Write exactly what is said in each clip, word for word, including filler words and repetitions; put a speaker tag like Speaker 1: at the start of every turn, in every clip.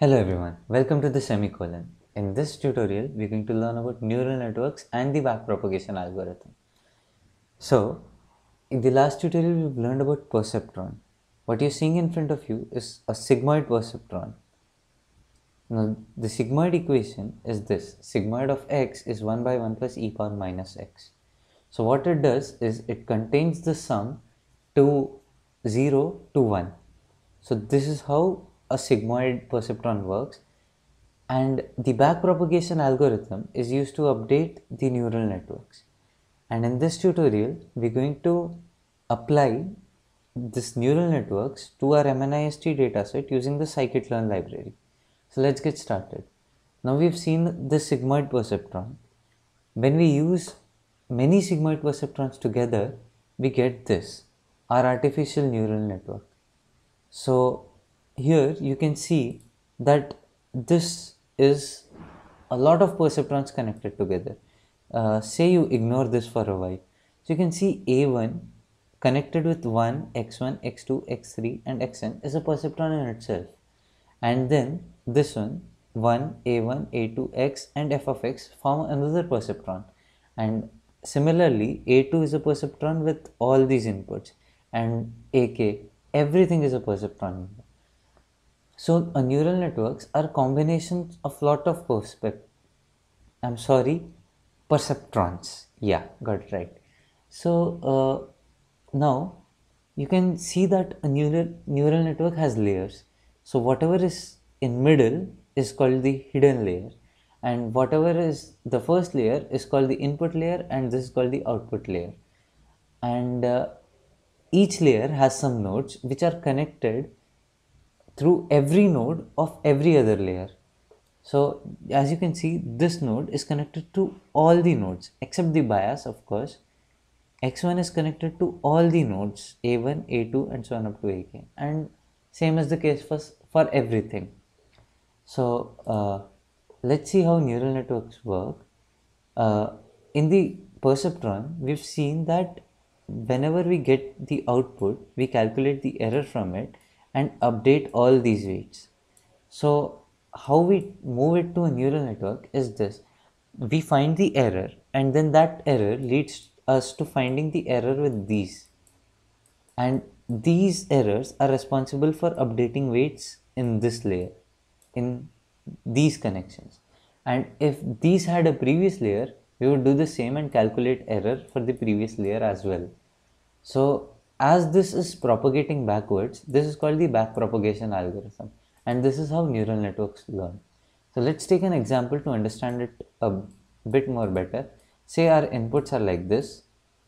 Speaker 1: Hello everyone, welcome to the semicolon. In this tutorial, we're going to learn about neural networks and the backpropagation algorithm. So, in the last tutorial, we've learned about perceptron. What you're seeing in front of you is a sigmoid perceptron. Now, the sigmoid equation is this. Sigmoid of x is one by one plus e power minus x. So, what it does is it contains the sum to zero to one. So, this is how a sigmoid perceptron works. And the backpropagation algorithm is used to update the neural networks. And in this tutorial, we're going to apply this neural networks to our M N I S T dataset using the Scikit-Learn library. So let's get started. Now we've seen the sigmoid perceptron. When we use many sigmoid perceptrons together, we get this, our artificial neural network. So here you can see that this is a lot of perceptrons connected together. Uh, say you ignore this for a while. So you can see A one connected with one, x one, x two, x three and xn is a perceptron in itself. And then this one, one, A one, A two, x and f of x form another perceptron. And similarly, A two is a perceptron with all these inputs, and A k, everything is a perceptron. So a neural networks are combinations of lot of perspect I'm sorry perceptrons. Yeah, got it right. So uh, now you can see that a neural neural network has layers. So whatever is in middle is called the hidden layer, and whatever is the first layer is called the input layer, and this is called the output layer. And uh, each layer has some nodes which are connected through every node of every other layer. So as you can see, this node is connected to all the nodes except the bias, of course. x one is connected to all the nodes A one, A two and so on up to A k, and same is the case for, for everything. So uh, let's see how neural networks work. Uh, in the perceptron, we've seen that whenever we get the output, we calculate the error from it and update all these weights. So how we move it to a neural network is this. We find the error, and then that error leads us to finding the error with these. And these errors are responsible for updating weights in this layer, in these connections. And if these had a previous layer, we would do the same and calculate error for the previous layer as well. So as this is propagating backwards, this is called the backpropagation algorithm, and this is how neural networks learn. So let's take an example to understand it a bit more better. Say our inputs are like this.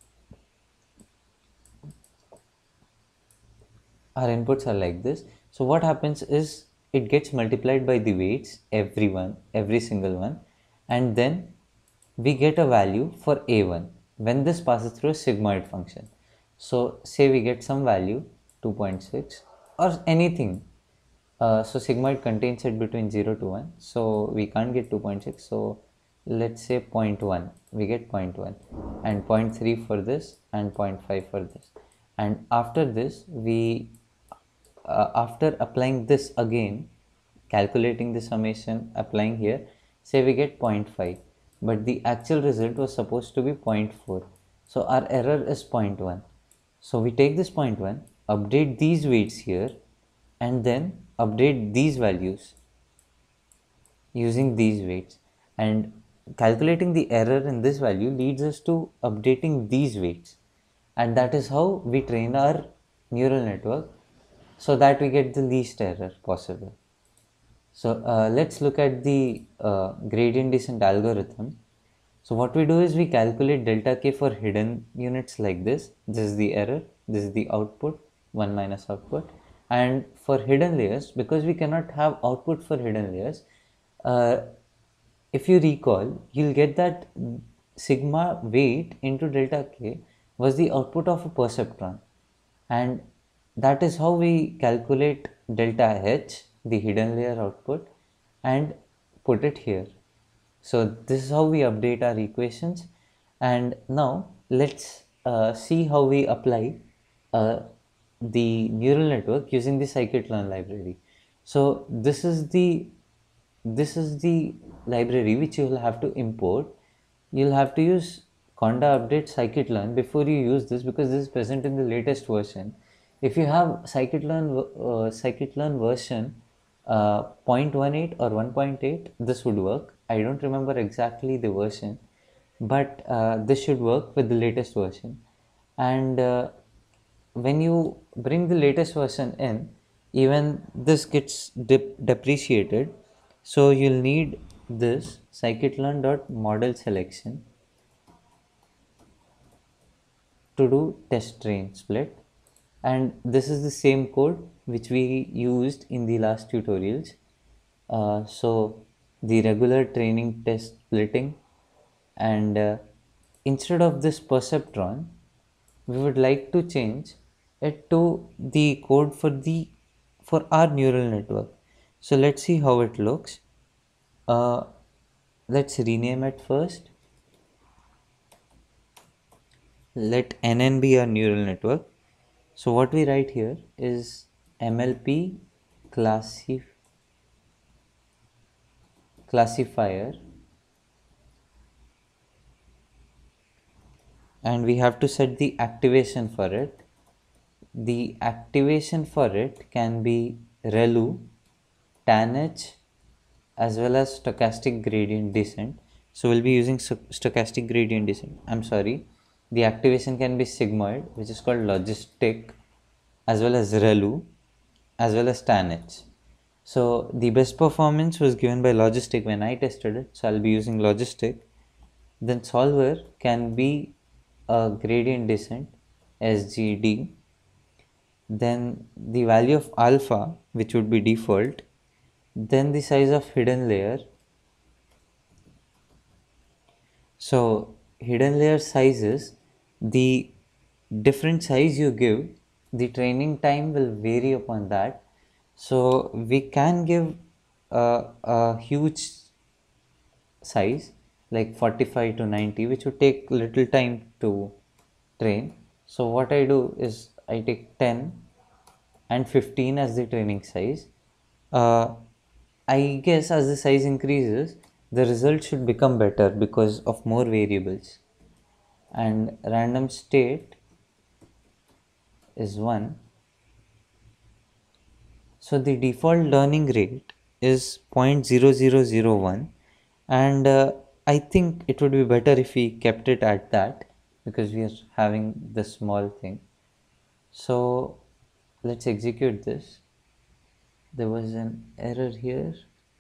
Speaker 1: Our inputs are like this. So what happens is it gets multiplied by the weights, every one, every single one, and then we get a value for A one when this passes through a sigmoid function. So say we get some value two point six or anything. Uh, so sigmoid contains it between zero to one. So we can't get two point six. So let's say zero point one. We get zero point one and zero point three for this and zero point five for this. And after this, we uh, after applying this again, calculating the summation, applying here, say we get zero point five. But the actual result was supposed to be zero point four. So our error is zero point one. So we take this zero point one, update these weights here, and then update these values using these weights. And calculating the error in this value leads us to updating these weights. And that is how we train our neural network so that we get the least error possible. So uh, let's look at the uh, gradient descent algorithm. So what we do is we calculate delta k for hidden units like this. This is the error, this is the output, one minus output. And for hidden layers, because we cannot have output for hidden layers, uh, if you recall, you'll get that sigma weight into delta k was the output of a perceptron. And that is how we calculate delta h, the hidden layer output, and put it here. So this is how we update our equations. And now let's uh, see how we apply uh, the neural network using the Scikit-Learn library. So this is the this is the library which you will have to import. You'll have to use conda update scikit-learn before you use this, because this is present in the latest version. If you have scikit-learn uh, scikit-learn version uh, zero point one eight or one point eight, this would work. I don't remember exactly the version, but uh, this should work with the latest version. And uh, when you bring the latest version in, even this gets dep- depreciated. So you'll need this scikit-learn.model selection to do test train split, and this is the same code which we used in the last tutorials. Uh, so the regular training test splitting, and uh, instead of this perceptron, we would like to change it to the code for the for our neural network. So let's see how it looks. Uh, let's rename it first. Let N N be our neural network. So what we write here is M L P classif classifier, and we have to set the activation for it. The activation for it can be ReLU, TANH, as well as stochastic gradient descent. So we'll be using stochastic gradient descent. I'm sorry. The activation can be sigmoid, which is called logistic, as well as ReLU, as well as TANH. So the best performance was given by logistic when I tested it. So I'll be using logistic. Then solver can be a gradient descent, S G D. Then the value of alpha, which would be default. Then the size of hidden layer. So hidden layer sizes, the different size you give, the training time will vary upon that. So we can give a, a huge size like forty-five to ninety, which would take little time to train. So what I do is I take ten and fifteen as the training size. Uh, I guess as the size increases, the result should become better because of more variables. And random state is one. So the default learning rate is zero point zero zero zero one, and uh, I think it would be better if we kept it at that, because we are having this small thing. So let's execute this. There was an error here.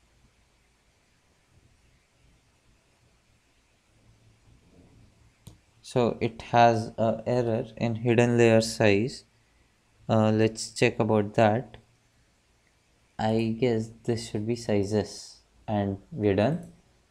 Speaker 1: So it has a error in hidden layer size. Uh, let's check about that. I guess this should be sizes, and we're done.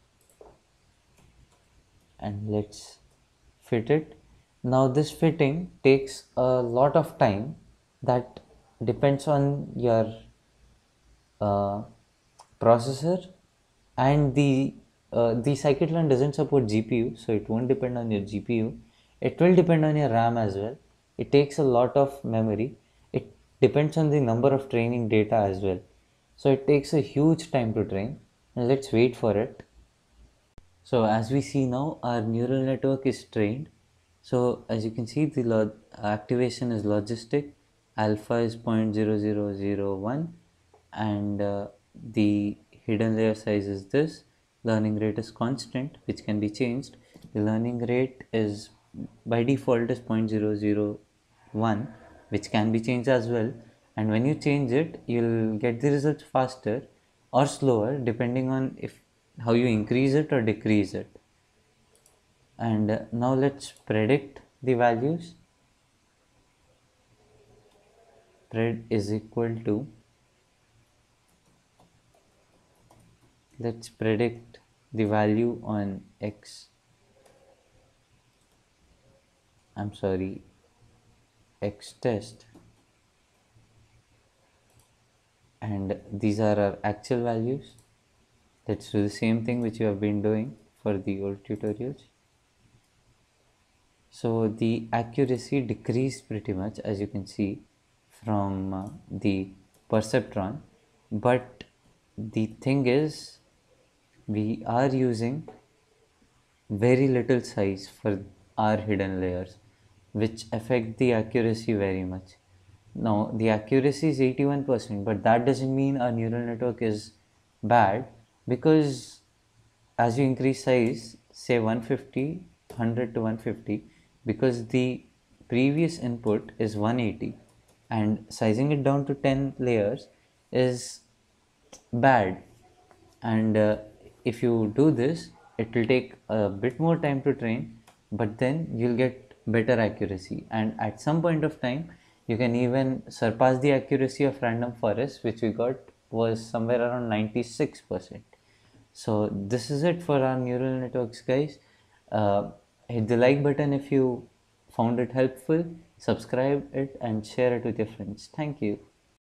Speaker 1: And let's fit it. Now this fitting takes a lot of time. That depends on your uh, processor, and the uh, the scikit-learn doesn't support G P U, so it won't depend on your G P U. It will depend on your RAM as well. It takes a lot of memory. It depends on the number of training data as well. So it takes a huge time to train, and let's wait for it. So as we see now, our neural network is trained. So as you can see, the log activation is logistic, alpha is zero point zero zero zero one, and uh, the hidden layer size is this. Learning rate is constant, which can be changed. The learning rate is by default is zero point zero zero one, which can be changed as well. And when you change it, you'll get the results faster or slower depending on if how you increase it or decrease it. And uh, now let's predict the values. Pred is equal to, let's predict the value on x, I'm sorry, x test, and these are our actual values. Let's do the same thing which you have been doing for the old tutorials. So the accuracy decreased pretty much, as you can see from uh, the perceptron. but the thing is we are using very little size for our hidden layers, which affect the accuracy very much. Now the accuracy is eighty-one percent, but that doesn't mean our neural network is bad, because as you increase size, say one fifty, one hundred to one fifty, because the previous input is one eighty, and sizing it down to ten layers is bad. And uh, if you do this, it will take a bit more time to train, but then you'll get better accuracy, and at some point of time you can even surpass the accuracy of random forest, which we got was somewhere around ninety-six percent. So this is it for our neural networks, guys. Uh, hit the like button if you found it helpful, subscribe it, and share it with your friends. Thank you.